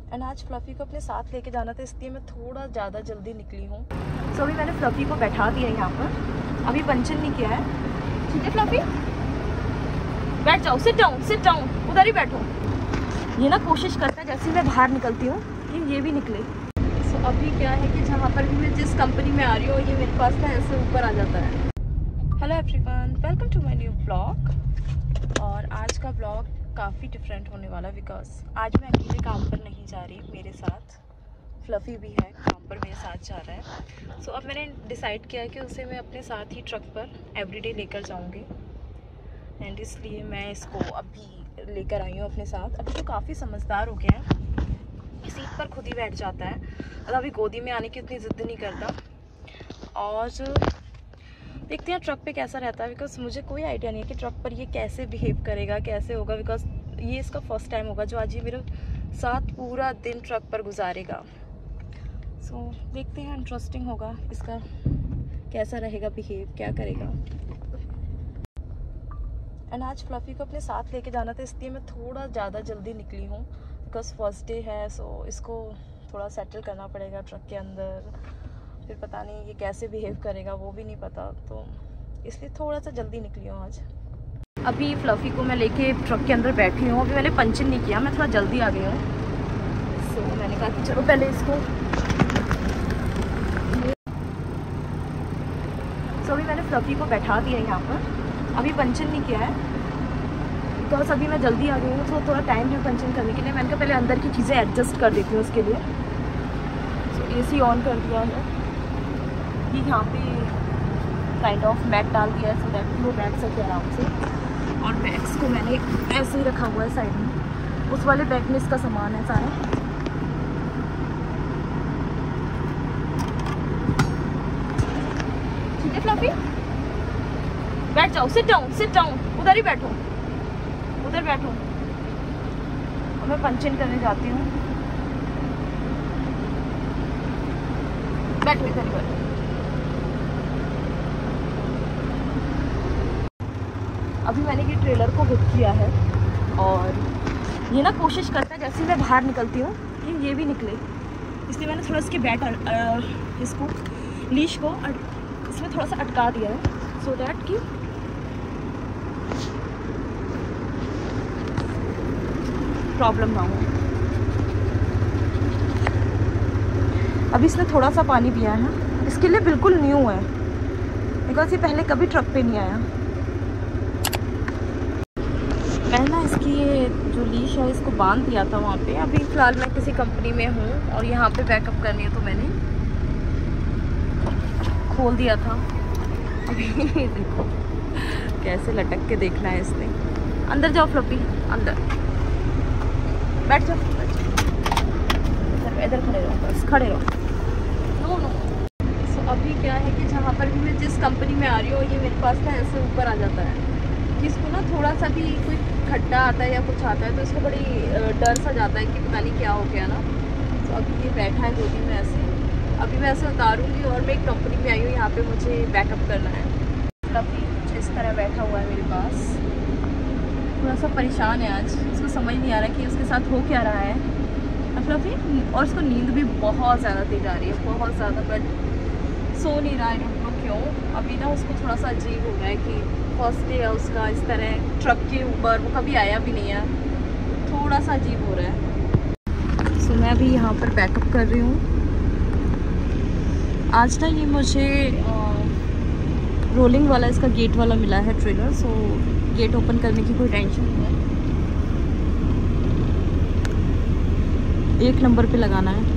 And आज fluffy को अपने साथ लेके जाना था, इसलिए मैं थोड़ा ज़्यादा जल्दी निकली हूँ। सो अभी मैंने फ्लफ़ी को बैठा दिया यहाँ पर, अभी पंचन नहीं किया है। ठीक है फ्लफ़ी, बैठ जाओ, सिट डाउन, उधर ही बैठो। ये ना कोशिश करता है जैसे ही मैं बाहर निकलती हूँ कि ये भी निकले। सो अभी क्या है कि जहाँ पर भी मैं जिस कंपनी में आ रही हूँ, ये मेरे पास ना ऐसे ऊपर आ जाता है। Hello everyone, welcome to my new blog. और आज का ब्लॉग काफ़ी डिफरेंट होने वाला, बिकॉज आज मैं अकेले काम पर नहीं जा रही, मेरे साथ फ्लफ़ी भी है, काम पर मेरे साथ जा रहा है। सो अब मैंने डिसाइड किया है कि उसे मैं अपने साथ ही ट्रक पर एवरीडे लेकर जाऊंगी, एंड इसलिए मैं इसको अभी लेकर आई हूँ अपने साथ। अभी तो काफ़ी समझदार हो गया है, सीट पर खुद ही बैठ जाता है, और अभी गोदी में आने की उतनी ज़िद नहीं करता। और देखते हैं ट्रक पे कैसा रहता है, बिकॉज मुझे कोई आइडिया नहीं है कि ट्रक पर ये कैसे बिहेव करेगा, कैसे होगा, बिकॉज ये इसका फर्स्ट टाइम होगा जो आज ये मेरे साथ पूरा दिन ट्रक पर गुजारेगा। सो देखते हैं, इंटरेस्टिंग होगा इसका कैसा रहेगा बिहेव, क्या करेगा। एंड आज फ्लफ़ी को अपने साथ लेके जाना था, इसलिए मैं थोड़ा ज़्यादा जल्दी निकली हूँ, बिकॉज फर्स्ट डे है। सो इसको थोड़ा सेटल करना पड़ेगा ट्रक के अंदर, फिर पता नहीं ये कैसे बिहेव करेगा वो भी नहीं पता, तो इसलिए थोड़ा सा जल्दी निकली हूँ आज। अभी फ्लफ़ी को मैं लेके ट्रक के अंदर बैठी हूँ, अभी मैंने पंचन नहीं किया, मैं थोड़ा जल्दी आ गई हूँ। सो मैंने कहा कि चलो पहले इसको, सो अभी मैंने फ्लफ़ी को बैठा दिया यहाँ पर, अभी पंचन नहीं किया है, बिकॉज अभी मैं जल्दी आ गई हूँ, तो थोड़ा टाइम है पंचन करने के लिए। मैंने कहा पहले अंदर की चीज़ें एडजस्ट कर देती हूँ उसके लिए। सो AC ऑन कर दिया है, ये यहाँ पे काइंड ऑफ मैट डाल दिया है, सो दैट वो बैठ सके आराम से। और बैग्स को मैंने ऐसे ही रखा हुआ है साइड में, उस वाले बैग में इसका सामान है सारा। ठीक है फ्लफ़ी, बैठ जाओ, सिट डाउन, उधर ही बैठो, उधर बैठो। और मैं पंचन करने जाती हूँ, बैठ इधर ही बैठो। अभी मैंने ये ट्रेलर को हुक किया है, और ये ना कोशिश करता है जैसे ही मैं बाहर निकलती हूँ कि ये भी निकले, इसलिए मैंने थोड़ा इसके बैट इसको लीश को इसमें थोड़ा सा अटका दिया है, सो दैट कि प्रॉब्लम ना हो। अभी इसने थोड़ा सा पानी पिया है, इसके लिए बिल्कुल न्यू है, बिकॉज ये पहले कभी ट्रक पे नहीं आया। मैंने ना इसकी ये जो लीश है इसको बांध दिया था वहाँ पे। अभी फ़िलहाल मैं किसी कंपनी में हूँ और यहाँ पे बैकअप करनी है, तो मैंने खोल दिया था। अभी देखो कैसे लटक के देखना है इसने। अंदर जाओ फ्लफ़ी, अंदर बैठ जाओ, इधर खड़े रहो, बस खड़े रहो, नो। सो अभी क्या है कि जहाँ पर भी मैं जिस कंपनी में आ रही हूँ, ये मेरे पास ना ऐसे ऊपर आ जाता है कि इसको ना थोड़ा सा भी कोई खड्डा आता है या कुछ आता है तो इसको बड़ी डर सा जाता है कि पता नहीं क्या हो गया ना। तो अभी ये बैठा है गोदी में ऐसे, अभी मैं ऐसे उतारूँगी और मैं एक कंपनी में आई हूँ, यहाँ पे मुझे बैकअप करना है। अभी कुछ इस तरह बैठा हुआ है मेरे पास, थोड़ा सा परेशान है आज, उसको समझ नहीं आ रहा कि उसके साथ हो क्या रहा है फ्लफ़ी। और उसको नींद भी बहुत ज़्यादा तेज आ रही है, बहुत ज़्यादा, बट सो नहीं रहा है, डोंट नो क्यों। अभी ना उसको थोड़ा सा अजीब हो रहा है कि फर्स्ट डे है उसका इस तरह ट्रक के ऊपर, वो कभी आया भी नहीं है, थोड़ा सा अजीब हो रहा है। सो मैं अभी यहाँ पर बैकअप कर रही हूँ। आज ना ये मुझे रोलिंग वाला, इसका गेट वाला मिला है ट्रेलर, सो गेट ओपन करने की कोई टेंशन नहीं है। 1 नंबर पे लगाना है।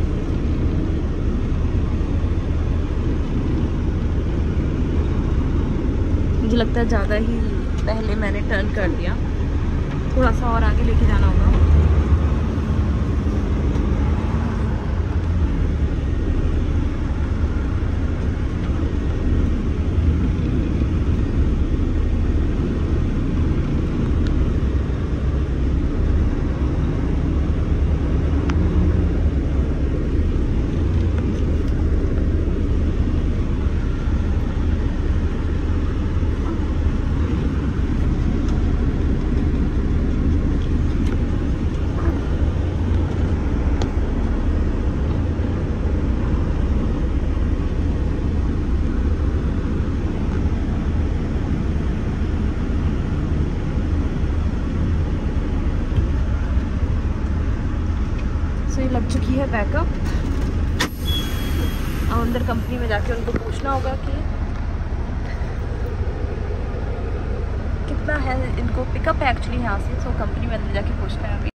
मुझे लगता है ज़्यादा ही पहले मैंने टर्न कर दिया, थोड़ा सा और आगे लेके जाना होगा। ये लग चुकी है बैकअप। अब अंदर कंपनी में जाके उनको पूछना होगा कि कितना है इनको पिकअप है एक्चुअली यहाँ से। सो कंपनी में अंदर जाके पूछना है अभी।